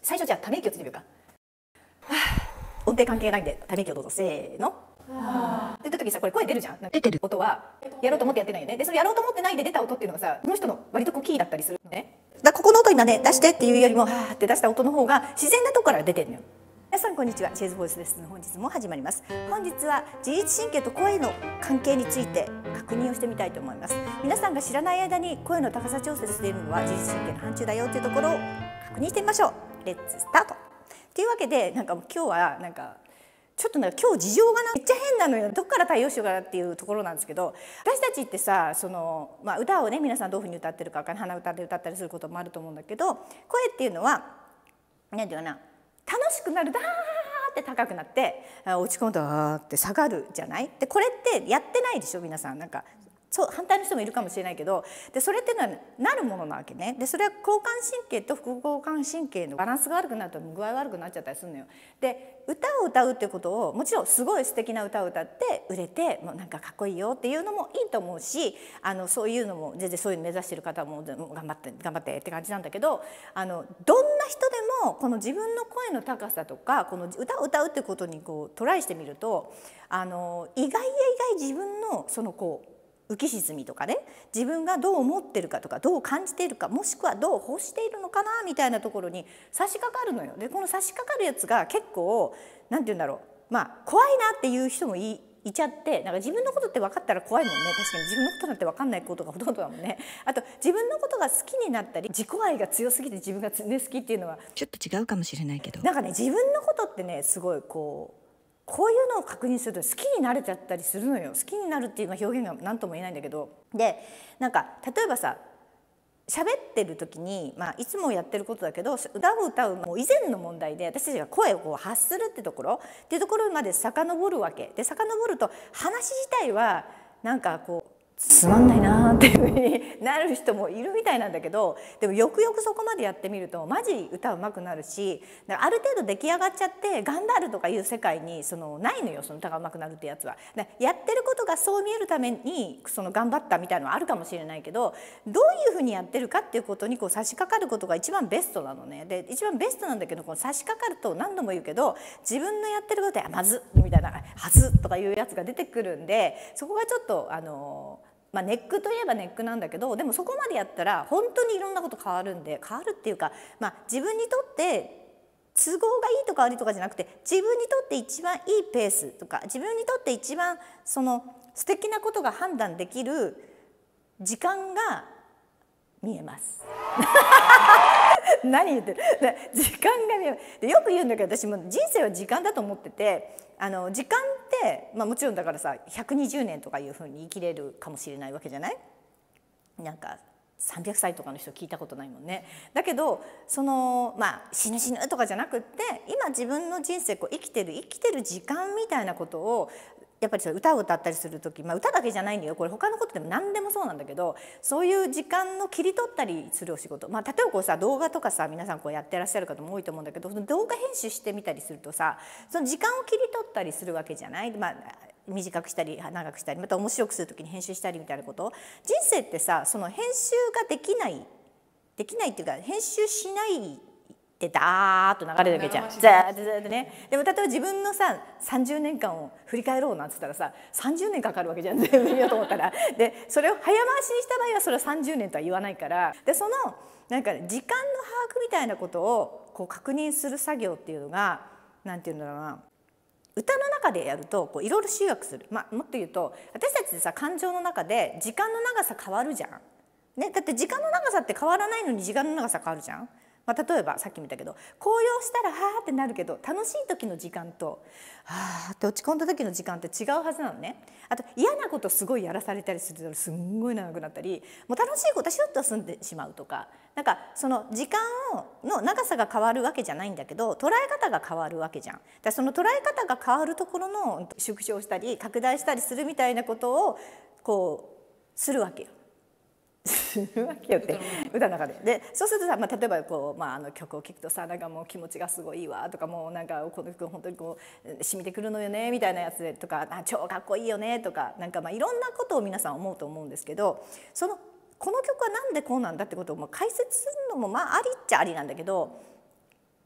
最初じゃあため息をついてみようか。音程関係ないんでため息をどうぞ。せーの。って言った時さ、これ声出るじゃん。 出てる音はやろうと思ってやってないよね。でそれやろうと思ってないで出た音っていうのがさ、この人の割とキーだったりするのね。だからここの音今ね出してっていうよりもはーって出した音の方が自然なとこから出てるのよ。皆さんこんにちは、チェーズボイスです。本日も始まります。本日は自律神経と声の関係について確認をしてみたいと思います。皆さんが知らない間に声の高さ調節しているのは自律神経の範疇だよというところを確認してみましょう。レッツスタート。というわけで今日はちょっと今日事情がめっちゃ変なのよ。どっから対応しようかなっていうところなんですけど、私たちってさ歌をね、皆さんどういうふうに歌ってるか鼻歌で歌ったりすることもあると思うんだけど、声っていうのは何て言うかな、楽しくなるダーって高くなって落ち込むとあーって下がるじゃない。でこれってやってないでしょ皆さん。そう反対の人もいるかもしれないけど、でそれっていうのはなるものなわけね。でそれは交感神経と副交感神経のバランスが悪くなると具合悪くなっちゃったりするのよ。で歌を歌うっていうことをもちろんすごい素敵な歌を歌って売れてもうかっこいいよっていうのもいいと思うし、そういうのも全然そういうの目指してる方も頑張ってって感じなんだけど、どんな人でもこの自分の声の高さとかこの歌を歌うっていうことにトライしてみると意外自分の浮き沈みとかね、自分がどう思ってるかとかどう感じているか、もしくはどう欲しているのかなみたいなところに差し掛かるのよ。でこの差し掛かるやつが結構なんて言うんだろう、怖いなっていう人もいちゃって、自分のことって分かったら怖いもんね。確かに自分のことなんて分かんないことがほとんどだもんね。あと自分のことが好きになったり自己愛が強すぎて自分が、好きっていうのはちょっと違うかもしれないけど、 自分のことってねすごいこういうのを確認すると好きになれちゃったりするのよ。好きになるっていう表現が何とも言えないんだけど、で例えばさ喋ってる時に、いつもやってることだけど歌を歌うもう以前の問題で私たちが声を発するってところまで遡るわけで、遡ると話自体はつまんないなっていうふうになる人もいるみたいなんだけど、でもよくよくそこまでやってみるとマジ歌うまくなるし、ある程度出来上がっちゃって頑張るとかいう世界にないのよ、その歌がうまくなるってやつは。やってることがそう見えるために頑張ったみたいなのはあるかもしれないけど、どういうふうにやってるかっていうことに差し掛かることが一番ベストなのね。で一番ベストなんだけど、差し掛かると何度も言うけど自分のやってることはまずみたいなはずとかいうやつが出てくるんで、そこがちょっとネックといえばネックなんだけど、でもそこまでやったら本当にいろんなこと変わるんで、変わるっていうか、自分にとって都合がいいとか悪いとかじゃなくて、自分にとって一番いいペースとか自分にとって一番素敵なことが判断できる時間が見えます。何言ってる時間が見えるでよく言うんだけど、私も人生は時間だと思ってて、時間って、もちろんだからさ120年とかいうふうに生きれるかもしれないわけじゃない。300歳とかの人聞いたことないもんね。だけど死ぬとかじゃなくって、今自分の人生生きてる時間みたいなことをやっぱり歌を歌ったりする時、歌だけじゃないんだよ、これ他のことでも何でもそうなんだけど、そういう時間の切り取ったりするお仕事、例えば動画とかさ皆さんやってらっしゃる方も多いと思うんだけど、その動画編集してみたりするとさ、その時間を切り取ったりするわけじゃない。短くしたり長くしたりまた面白くする時に編集したりみたいなこと、人生ってさその編集ができないっていうか、編集しないってダーッと流れるわけじゃん。ザーッとね。でも例えば自分のさ30年間を振り返ろうなんつったらさ30年かかるわけじゃん、全部見ようと思ったら。でそれを早回しにした場合はそれは30年とは言わないから、で時間の把握みたいなことを確認する作業っていうのがなんていうんだろうな、歌の中でやるといろいろ集約する。もっと言うと私たちでさ感情の中で時間の長さ変わるじゃん。ね、だって時間の長さって変わらないのに時間の長さ変わるじゃん。例えばさっきも言ったけど高揚したらはーってなるけど、楽しい時の時間とはーって落ち込んだ時の時間って違うはずなのね。あと嫌なことすごいやらされたりするとすんごい長くなったり、もう楽しいことシュッと済んでしまうとか、その時間の長さが変わるわけじゃないんだけど捉え方が変わるわけじゃん。その捉え方が変わるところの縮小したり拡大したりするみたいなことをするわけよ。するわけよって歌の中で。そうするとさ、例えば曲を聴くとさもう気持ちがすごいいいわとか、もうこの曲本当に染みてくるのよねみたいなやつでとか、超かっこいいよねとか、いろんなことを皆さん思うと思うんですけど、この曲はなんでこうなんだってことを解説するのもありっちゃありなんだけど、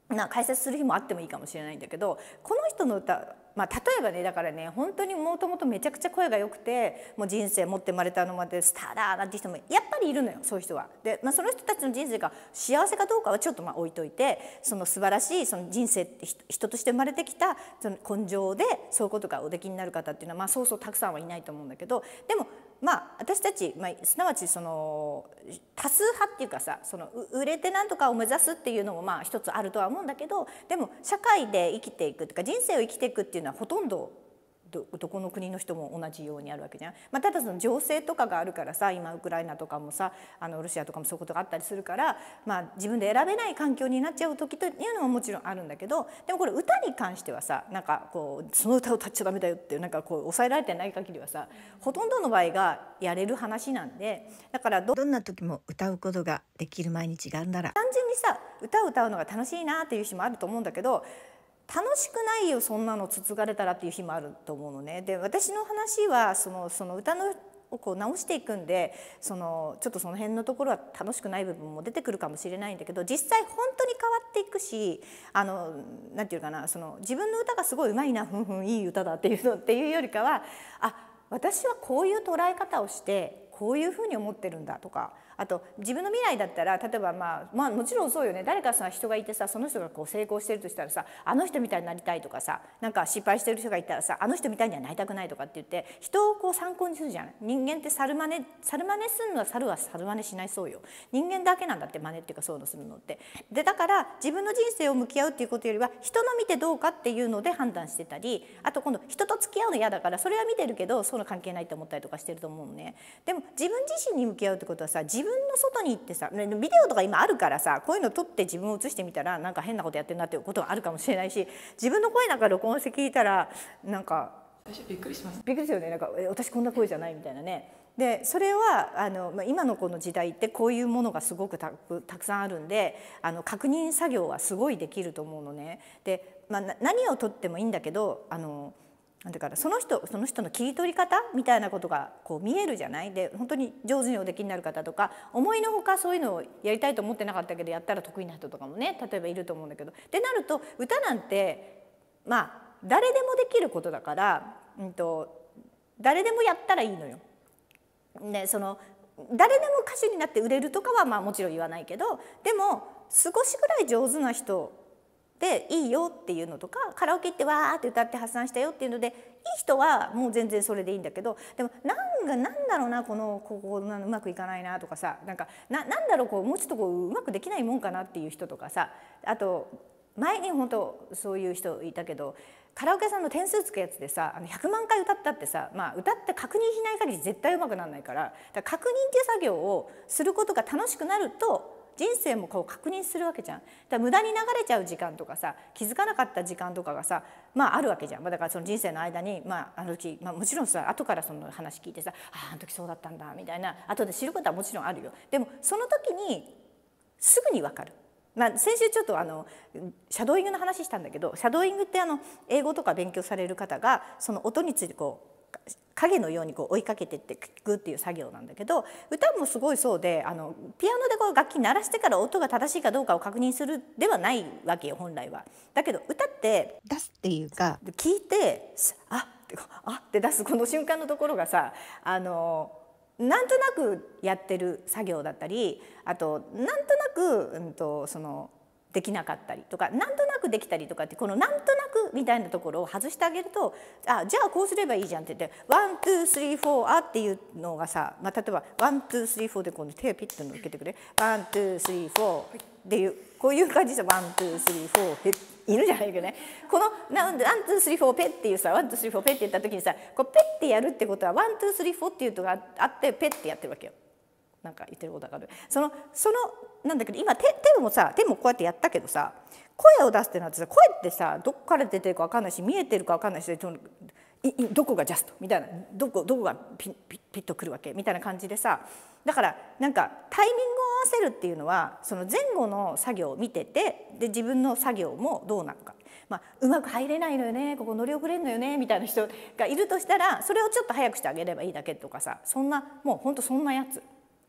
解説する日もあってもいいかもしれないんだけど、この人の歌、例えばね、だからね、本当にもともとめちゃくちゃ声が良くて、もう人生持って生まれたのまでスターだなんて人もやっぱりいるのよ、そういう人は。で、その人たちの人生が幸せかどうかはちょっと置いといて、その素晴らしいその人生って人として生まれてきたその根性でそういうことがおできになる方っていうのは、そうそうたくさんはいないと思うんだけど、でも私たち、すなわちその多数派っていうかさ、その売れてなんとかを目指すっていうのも一つあるとは思うんだけど、でも社会で生きていくとか人生を生きていくっていうのはほとんどどこの国の人も同じようにあるわけじゃん。ただその情勢とかがあるからさ、今ウクライナとかもさ、ロシアとかもそういうことがあったりするから、自分で選べない環境になっちゃう時というのももちろんあるんだけど、でもこれ歌に関してはさ、その歌を歌っちゃダメだよっていう抑えられてない限りはさ、ほとんどの場合がやれる話なんで、だからどんな時も歌うことができる毎日があるなら、単純にさ歌を歌うのが楽しいなっていう日もあると思うんだけど、楽しくないよそんなのつつがれたらっていう日もあると思うのね。で、私の話はその歌のを直していくんで、ちょっとその辺のところは楽しくない部分も出てくるかもしれないんだけど、実際本当に変わっていくし、なんていうかな、自分の歌がすごいうまいな、いい歌だっていうよりかは、私はこういう捉え方をしてこういうふうに思ってるんだとか、あと自分の未来だったら、例えばもちろんそうよね、誰か人がいてさ、その人が成功してるとしたらさ、あの人みたいになりたいとかさ、失敗してる人がいたらさ、あの人みたいにはなりたくないとかって言って人を参考にするじゃん。人間って猿真似するのは猿は猿真似しないそうよ。人間だけなんだって真似っていうか、そういうのするのって。で、だから自分の人生を向き合うっていうことよりは、人の見てどうかっていうので判断してたり、あと今度人と付き合うの嫌だから、それは見てるけどそういうの関係ないと思ったりとかしてると思うのね。でも自分自身に向き合うってことはさ、自分の外に行ってさ、ビデオとか今あるからさ、こういうの撮って自分を映してみたら変なことやってるなっていうことがあるかもしれないし、自分の声録音して聞いたら私びっくりします。 びっくりするよね。私こんな声じゃないみたいなね。でそれは今のこの時代ってこういうものがすごくたくさんあるんで、確認作業はすごいできると思うのね。で、何をとってもいいんだけど、なんていうかな、その人の切り取り方みたいなことが見えるじゃない。で本当に上手におできになる方とか、思いのほかそういうのをやりたいと思ってなかったけどやったら得意な人とかもね、例えばいると思うんだけど、ってなると歌なんて誰でもできることだから、誰でもやったらいいのよ。で誰でも歌手になって売れるとかはもちろん言わないけど、でも少しぐらい上手な人でいいよっていうのとか、カラオケ行ってわーって歌って発散したよっていうのでいい人はもう全然それでいいんだけど、でもなんだろうな、ここうまくいかないなとかさ、なんだろう、もうちょっとうまくできないもんかなっていう人とかさ、あと前に本当そういう人いたけど、カラオケさんの点数つくやつでさ、100万回歌ったってさ、歌って確認しない限り絶対うまくならないから、確認っていう作業をすることが楽しくなると人生も確認するわけじゃん。だから無駄に流れちゃう時間とかさ、気づかなかった時間とかがさ、あるわけじゃん。だからその人生の間に、あの時、もちろんさ、後からその話聞いてさ、あの時そうだったんだみたいな後で知ることはもちろんあるよ。でもその時にすぐに分かる。先週ちょっとシャドーイングの話したんだけど、シャドーイングって英語とか勉強される方がその音について影のように追いかけてって聞くっていう作業なんだけど、歌もすごいそうで、ピアノで楽器鳴らしてから音が正しいかどうかを確認するではないわけよ本来は。だけど歌って出すっていうか、聞いてあって出すこの瞬間のところがさ、なんとなくやってる作業だったり、あとなんとなく、できなかったりとか、なんとなくできたりとかって、このなんとなくみたいなところを外してあげると、じゃあこうすればいいじゃんって言って「ワンツースリーフォーあ」っていうのがさ、例えば「ワンツースリーフォー」でこの手をピッと抜けてくれ「ワンツースリーフォー」っていうこういう感じで「ワンツースリーフォーペッ」犬じゃないけどね、この「ワンツースリーフォーペッ」っていうさ「ワンツースリーフォーペッ」って言った時にさ、こうペッてやるってことは「ワンツースリーフォー」っていうのがあってペッてやってるわけよ。なんか言ってることわかる？なんだけど今手もこうやってやったけどさ、声を出すってなってさ、声ってさどこから出てるか分かんないし、見えてるか分かんないし、どこがジャストみたいな、どこがピッとくるわけみたいな感じでさ、だからタイミングを合わせるっていうのはその前後の作業を見てて、で自分の作業もどうなのか、うまく入れないのよね、ここ乗り遅れんのよねみたいな人がいるとしたら、それをちょっと早くしてあげればいいだけとかさ、もうほんとそんなやつ。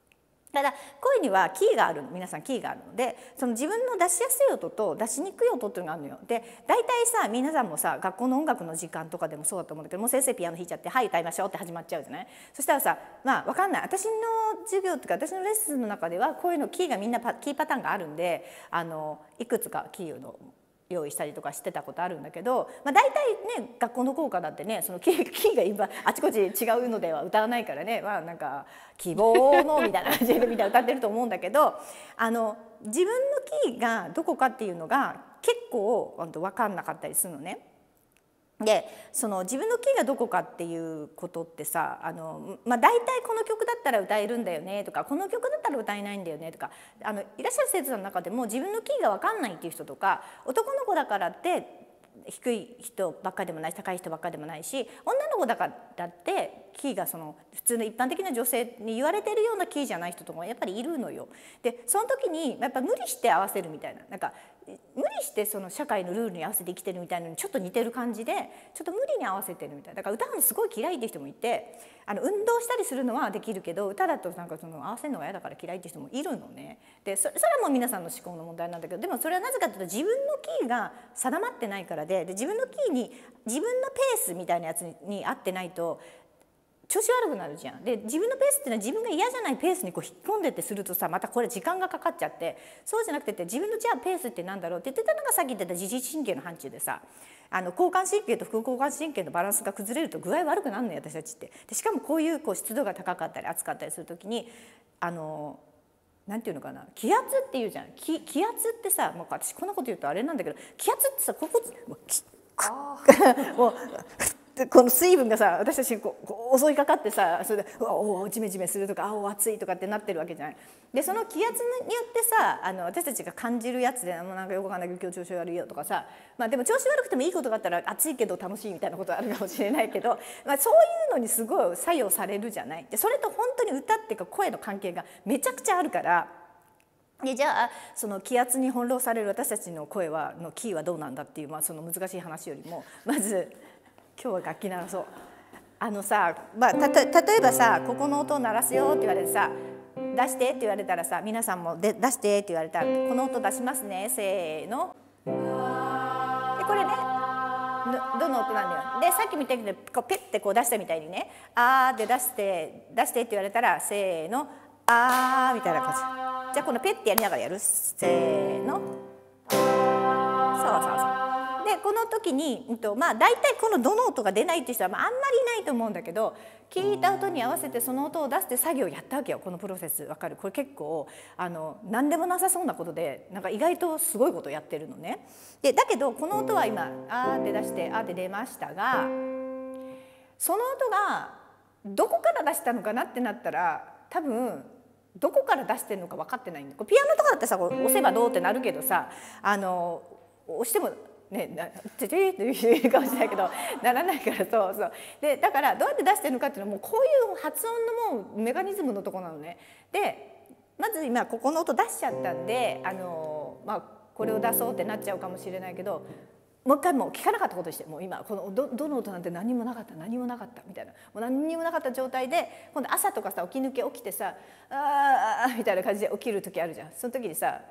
ただ声にはキーがあるの、皆さんキーがあるので、その自分の出しやすい音と出しにくい音っていうのがあるのよ。で大体さ、皆さんもさ学校の音楽の時間とかでもそうだと思うんだけど、もう先生ピアノ弾いちゃって「はい歌いましょう」って始まっちゃうじゃない。そしたらさ、まあ分かんない、私の授業っていうか私のレッスンの中ではこういうのキーがみんなキーパターンがあるんで、いくつかキーの用意したりとかしてたことあるんだけど、まあ、大体ね学校の校歌だってね、そのキーが今あちこち違うのでは歌わないからね、まあなんか「希望の」みたいな感じでみんな歌ってると思うんだけど、自分のキーがどこかっていうのが結構分かんなかったりするのね。でその自分のキーがどこかっていうことってさ、まあ、大体この曲だったら歌えるんだよねとか、この曲だったら歌えないんだよねとか、いらっしゃる生徒さんの中でも自分のキーが分かんないっていう人とか、男の子だからって低い人ばっかでもないし高い人ばっかでもないし、女の子だからってキーがその普通の一般的な女性に言われてるようなキーじゃない人とかもやっぱりいるのよ。でその時にやっぱ無理して合わせるみたいな、なんか無理してその社会のルールに合わせて生きてるみたいなのにちょっと似てる感じで、ちょっと無理に合わせてるみたいな。だから歌うのすごい嫌いっていう人もいて、運動したりするのはできるけど歌だとなんかその合わせるのが嫌だから嫌いっていう人もいるのね。でそれはもう皆さんの思考の問題なんだけど、でもそれはなぜかというと自分のキーが定まってないからで、自分のキーに自分のペースみたいなやつに合ってないと調子悪くなるじゃん。で自分のペースっていうのは自分が嫌じゃないペースにこう引っ込んでってするとさ、またこれ時間がかかっちゃって、そうじゃなくて自分のじゃあペースってなんだろうって言ってたのがさっき言ってた自律神経の範疇でさ、交感神経と副交感神経のバランスが崩れると具合悪くなるのよ私たちって。でしかもこういう湿度が高かったり暑かったりする時になんていうのかな、気圧っていうじゃん。気圧ってさ、もう私こんなこと言うとあれなんだけど、気圧ってさここもうこの水分がさ私たちにこう襲いかかってさ、それで「うわおジメジメする」とか「あお暑い」とかってなってるわけじゃない。でその気圧によってさ私たちが感じるやつで「もうなんかよくわかんないけど今日調子悪いよ」とかさ、まあでも調子悪くてもいいことがあったら暑いけど楽しいみたいなことあるかもしれないけど、まあ、そういうのにすごい作用されるじゃない。でそれと本当に歌っていうか声の関係がめちゃくちゃあるから。でじゃあその気圧に翻弄される私たちの声のキーはどうなんだっていう、まあ、その難しい話よりもまず今日は楽器鳴らそう。さ、まあ、例えばさここの音を鳴らすよって言われてさ出してって言われたらさ、皆さんも出してって言われたらこの音出しますね、せーの。でこれねどの音なんだよ。でさっきみたいにこうペッてこう出したみたいにね「あー」で出してって言われたらせーの「あー」みたいな感じ。じゃあこのペッてやりながらやる、せーの。そうそうそう。でこの時に、まあ大体このどの音が出ないっていう人は、まあ、あんまりいないと思うんだけど、聞いた音に合わせてその音を出して作業をやったわけよ。このプロセスわかる？これ結構何でもなさそうなことでなんか意外とすごいことをやってるのね。でだけどこの音は今「あー」って出して「あー」って出ましたが、その音がどこから出したのかなってなったら多分どこから出してるのか分かってないんだ。ピアノとかだってさ押せばどうってなるけどさ押してもねててっていうかもしれないけどならないから、そうそうでだからどうやって出してるのかっていうのはもうこういう発音のもうメカニズムのとこなのね。でまず今ここの音出しちゃったんでまあこれを出そうってなっちゃうかもしれないけど、もう一回もう聞かなかったことにして、もう今このどの音なんて何もなかった何もなかったみたいな、もう何にもなかった状態で今度朝とかさ起き抜け起きてさ「あー」みたいな感じで起きる時あるじゃん。その時にさ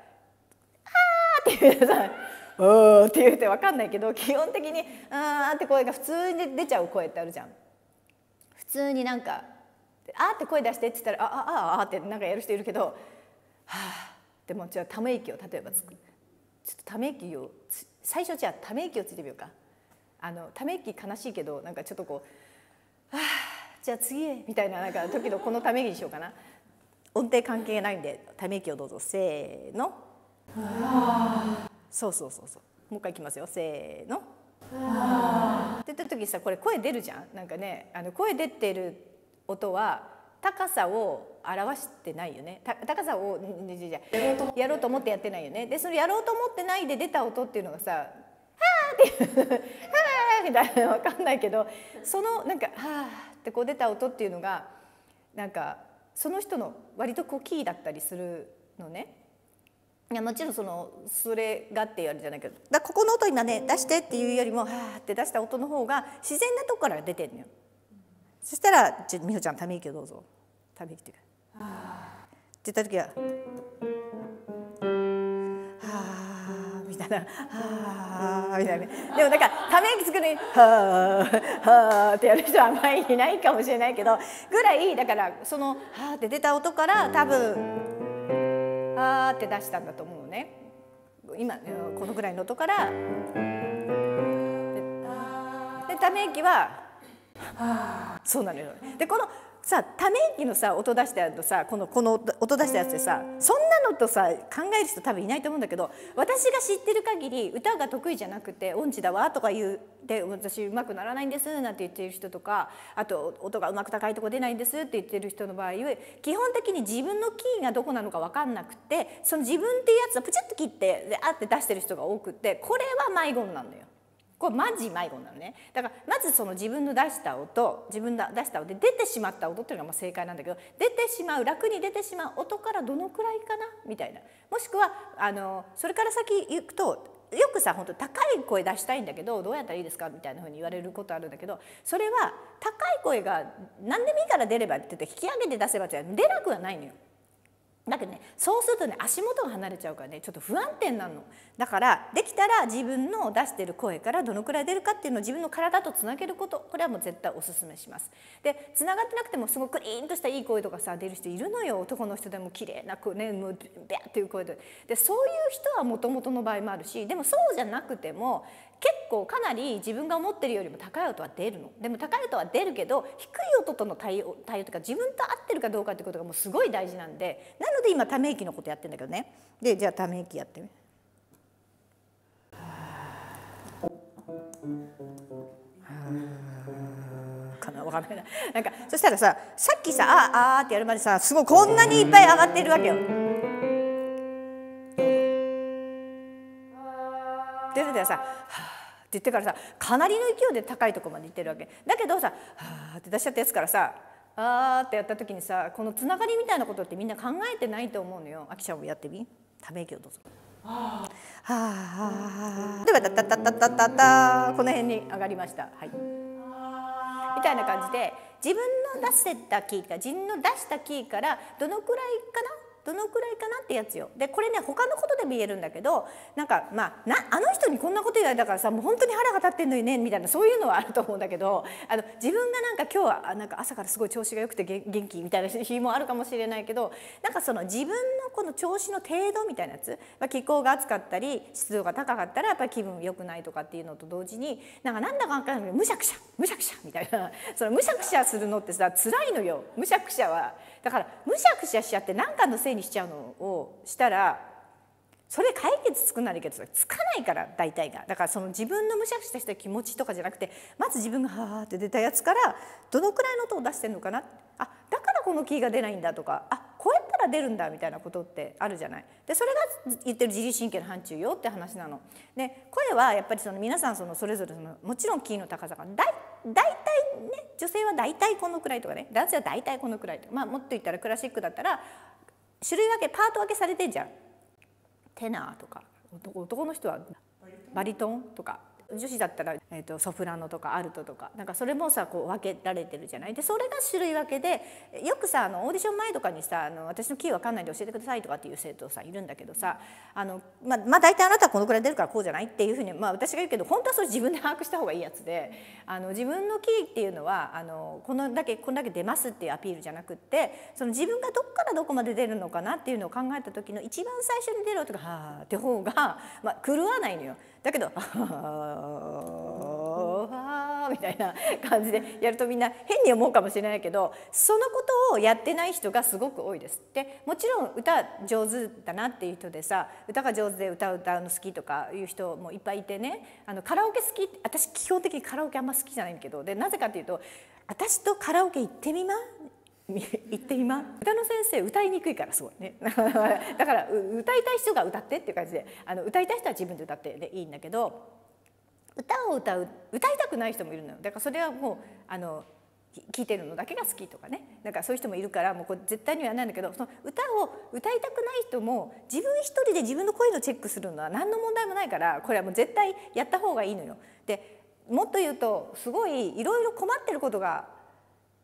「あー」って言うさ「おー」って言うて分かんないけど、基本的に「あー」って声が普通に出ちゃう声ってあるじゃん。普通になんか「あー」って声出してって言ったら「あー」ってなんかやる人いるけど「はあ」でもじゃあため息を例えばつく。ちょっとため息を最初じゃあため息をついてみようか。ため息悲しいけどなんかちょっとこう「はあじゃあ次へ」みたいななんか時のこのため息にしようかな。音程関係ないんでため息をどうぞ、せーの。そうそうそうそう、もう一回いきますよ、せーの。って言った時さこれ声出るじゃん。なんかね声出てる音は高さを表してないよね。高さをやろうと思ってやってないよね。でそのやろうと思ってないで出た音っていうのがさ「はー」っていう「はー」みたいなの分かんないけど、そのなんか「はー」ってこう出た音っていうのがなんかその人の割とこうキーだったりするのね。いやもちろんそれがって言われるじゃないけど、だここの音今ね出してっていうよりも「はー」って出した音の方が自然なとこから出てるのよ。そしたら美穂ちゃんため息をどうぞ。ため息っていうか言った時ははあみたいな、はあみたいな。でもなんかため息つくのにはあはあってやる人はあんまりいないかもしれないけどぐらい、だからそのはあって出た音から多分はあって出したんだと思うのね。今このぐらいの音からでため息はそうなのよ。でこのさため息のさ音出したやつとさこの音出したやつでさ、そんなのとさ考える人多分いないと思うんだけど、私が知ってる限り歌が得意じゃなくて音痴だわとか言うで、私うまくならないんですなんて言っている人とか、あと音がうまく高いとこ出ないんですって言ってる人の場合、基本的に自分のキーがどこなのか分かんなくて、その自分っていうやつをプチッと切ってであって出してる人が多くって、これは迷子なのよ。これマジ迷子なのね。だからまずその自分の出した音、自分が出した音で出てしまった音っていうのがまあ正解なんだけど、出てしまう楽に出てしまう音からどのくらいかなみたいな、もしくはそれから先行くとよくさ本当高い声出したいんだけどどうやったらいいですかみたいなふうに言われることあるんだけど、それは高い声が何でもいいから出ればって言って引き上げて出せばって出なくはないのよ。だけどね、そうするとね足元が離れちゃうからねちょっと不安定になるの。だからできたら自分の出してる声からどのくらい出るかっていうのを自分の体とつなげること、これはもう絶対おすすめします。でつながってなくてもすごくクリーンとしたいい声とかさ出る人いるのよ。男の人でも綺麗な声ね、もうビャッていう声で、そういう人はもともとの場合もあるし、でもそうじゃなくても結構かなり自分が思ってるよりも高い音は出るの。でも高い音は出るけど低い音との対応というか自分と合ってるかどうかってことがもうすごい大事なんで、なので今ため息のことやってるんだけどね。でじゃあため息やってみ。かな、分かんないな。なんかそしたらさ、さっきさあーってやるまでさすごいこんなにいっぱい上がってるわけよ。って言ってさ、はあって言ってからさかなりの勢いで高いところまで行ってるわけだけどさ、はあって出しちゃったやつからさあーってやった時にさ、このつながりみたいなことってみんな考えてないと思うのよ。あきちゃんもやってみ、ため息をどうぞ。はあではタッタッタッタッタッタッタこの辺に上がりました。はいみたいな感じで自分の出してたキーか自分の出したキーからどのくらいかなってやつよ。でこれね他のことでも言えるんだけど、なんかまああの人にこんなこと言われたからさもう本当に腹が立ってんのにねみたいな、そういうのはあると思うんだけど、自分がなんか今日はなんか朝からすごい調子が良くて元気みたいな日もあるかもしれないけど、なんかその自分のこの調子の程度みたいなやつ、気候が暑かったり湿度が高かったらやっぱり気分良くないとかっていうのと同時になんだか分からないけどむしゃくしゃみたいな、そのむしゃくしゃするのってさ辛いのよ。むしゃくしゃはだからむしゃくしゃしちゃって何かのせいにしちゃうのをしたらそれ解決つくなるけどつかないから大体が。だからその自分のむしゃくしゃした気持ちとかじゃなくて、まず自分がはーって出たやつからどのくらいの音を出してるのかな、あだからこのキーが出ないんだとか、あこうやったら出るんだみたいなことってあるじゃない。でそれが言ってる自律神経の範疇よって話なの。で声はやっぱりその皆さんそれぞれもちろんキーの高さが大体ね、女性は大体このくらいとかね、男性は大体このくらいとか、もっと言ったらクラシックだったら種類分けパート分けされてんじゃん。テナーとか男の人はバリトンとか、女子だったら、ソプラノとかアルトとか、なんかそれもさこう分けられてるじゃない。でそれが種類分けで、よくさオーディション前とかにさ私のキー分かんないんで教えてくださいとかっていう生徒さいるんだけどさ、大体あなたはこのくらい出るからこうじゃないっていうふうに、私が言うけど本当はそれ自分で把握した方がいいやつで、自分のキーっていうのはこんだけ出ますっていうアピールじゃなくって、その自分がどっからどこまで出るのかなっていうのを考えた時の一番最初に出る音がはーって方が、狂わないのよ。だけどみたいな感じでやるとみんな変に思うかもしれないけど、そのことをやってない人がすごく多いです。でもちろん歌上手だなっていう人でさ、歌が上手で歌うの好きとかいう人もいっぱいいてね、カラオケ好き、私基本的にカラオケあんま好きじゃないんだけど、でなぜかっていうと私とカラオケ行ってみま歌の先生歌いにくいからすごいねだから歌いたい人が歌ってっていう感じで、歌いたい人は自分で歌ってでいいんだけど、歌いたくない人もいるのよ。だからそれはもう聴いてるのだけが好きとかね、なんかそういう人もいるから、もうこれ絶対にはやらないんだけど、その歌を歌いたくない人も自分一人で自分の声のチェックするのは何の問題もないから、これはもう絶対やった方がいいのよ。でもっと言うとすごいいろいろ困ってることが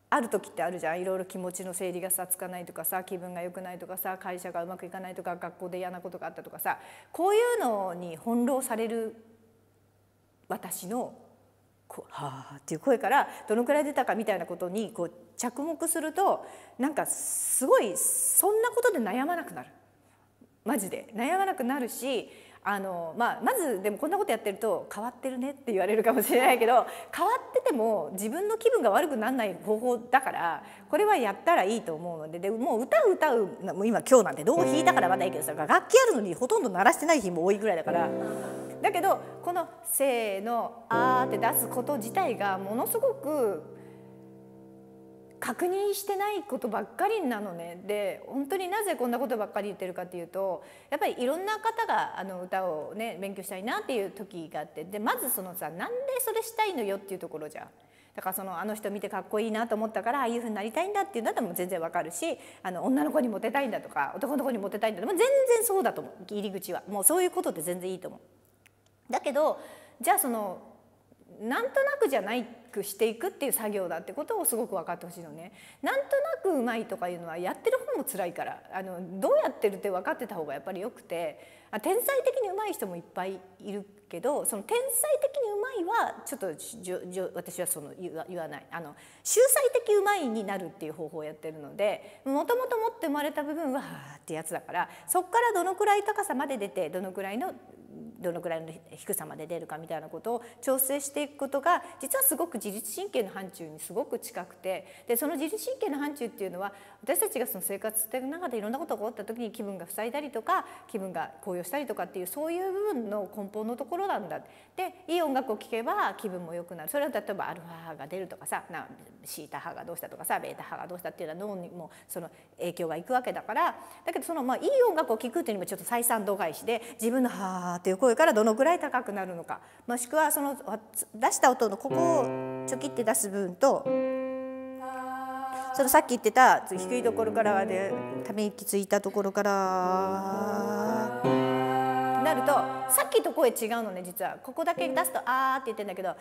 ある時ってあるじゃん。いろいろ気持ちの整理がさつかないとかさ、気分が良くないとかさ、会社がうまくいかないとか、学校で嫌なことがあったとかさ、こういうのに翻弄される私のこうはあっていう声からどのくらい出たかみたいなことにこう着目すると、なんかすごいそんなことで悩まなくなる。マジで悩まなくなるし、まずでもこんなことやってると変わってるねって言われるかもしれないけど、変わってても自分の気分が悪くならない方法だから、これはやったらいいと思うので、もう歌うもう今なんてどう弾いたからまだいいけどさ、楽器あるのにほとんど鳴らしてない日も多いぐらいだから。だけどこの「せーのあー」って出すこと自体がものすごく確認してないことばっかりなのね。で本当になぜこんなことばっかり言ってるかっていうと、やっぱりいろんな方が歌をね勉強したいなっていう時があって、でまずそのさ、なんでそれしたいのよっていうところじゃん。だからあの人見てかっこいいなと思ったからああいうふうになりたいんだっていうのだったらもう全然わかるし、女の子にモテたいんだとか男の子にモテたいんだとか、もう全然そうだと思う。入り口はもうそういうことで全然いいと思う。だけどじゃあなんとなくじゃないくしていくっていう作業だってことをすごく分かってほしいのね。なんとなくうまいとかいうのはやってる方も辛いから、どうやってるって分かってた方がやっぱりよくて、天才的にうまい人もいっぱいいるけど、その天才的にうまいはちょっと私は言わない。秀才的うまいになるっていう方法をやってるので、もともと持って生まれた部分ははーってやつだから、そこからどのくらい高さまで出てどのくらいの低さまで出るかみたいなことを調整していくことが実はすごく自律神経の範疇にすごく近くて、でその自律神経の範疇っていうのは私たちがその生活している中でいろんなことが起こった時に気分が塞いだりとか気分が高揚したりとかっていうそういう部分の根本のところなんだ。でいい音楽を聴けば気分も良くなる。それは例えばアルファ波が出るとかさ、シータ波がどうしたとかさ、ベータ波がどうしたっていうのは脳にもその影響がいくわけだから、だけどいい音楽を聴くっていうのもちょっと採算度外視で、自分のはーっていう声からどのくらい高くなるのか、もしくはその出した音のここをちょきって出す部分と、そのさっき言ってた低いところからでため息ついたところからなると、さっきと声違うのね。実はここだけ出すとあーって言ってんだけど、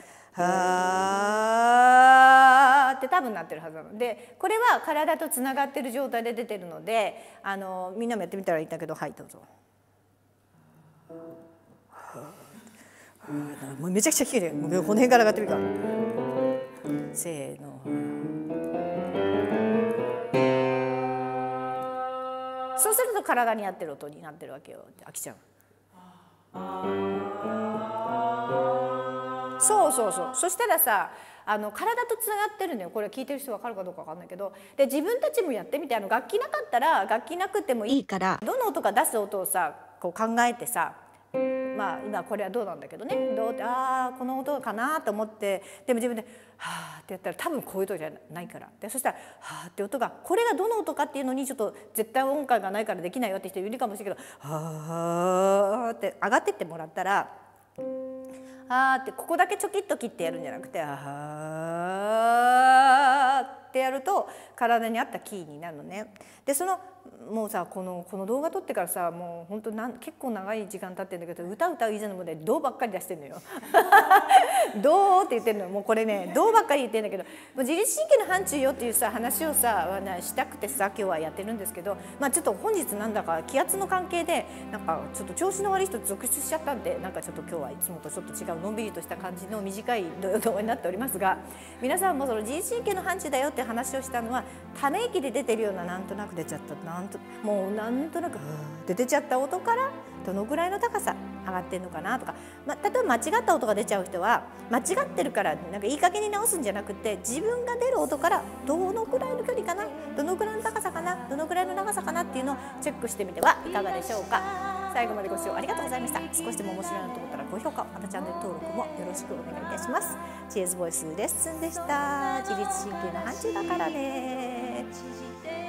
はーって多分なってるはずなので、これは体とつながってる状態で出てるので、みんなもやってみたらいいんだけど、はいどうぞ。もうめちゃくちゃ低いね。もう骨から上がってみるから。せーの。そうすると体に合ってる音になってるわけよ。あきちゃん。そう。そしたらさ、体とつながってるのよ。これ聞いてる人分かるかどうか分かんないけど、で自分たちもやってみて、楽器なかったら楽器なくてもいいから、どの音か出す音をさこう考えてさ、今これはどうなんだけどね、この音かなと思って、でも自分で「はあ」ってやったら多分こういう音じゃないから、でそしたら「はあ」って音がこれがどの音かっていうのにちょっと絶対音感がないからできないよって人いるかもしれないけど「はあ」って上がってってもらったら「あー」ってここだけちょきっと切ってやるんじゃなくて「はあ」ってやると体に合ったキーになるのね。でもうさこの動画撮ってからさ、もう本当結構長い時間経ってるんだけど、歌う以前のもで「どう」ばっかり出してるのよ。どうって言ってるのよ。もうこれね「どう」ばっかり言ってるんだけど、もう自律神経の範疇よっていうさ話をさしたくてさ今日はやってるんですけど、ちょっと本日なんだか気圧の関係でなんかちょっと調子の悪い人続出しちゃったんで、なんかちょっと今日はいつもとちょっと違うのんびりとした感じの短い動画になっておりますが、皆さんもその自律神経の範疇だよって話をしたのは、ため息で出てるようななんとなく出ちゃったもうなんとなくって出ちゃった音からどのぐらいの高さ上がってるのかなとか、例えば間違った音が出ちゃう人は間違ってるからなんかいい加減に直すんじゃなくて、自分が出る音からどのぐらいの距離かな、どのぐらいの高さかな、どのぐらいの長さかなっていうのをチェックしてみてはいかがでしょうか。最後までご視聴ありがとうございました。少しでも面白いなと思ったら高評価、またチャンネル登録もよろしくお願いいたします。チェーズボイスレッスンでした。自律神経の範疇だからね。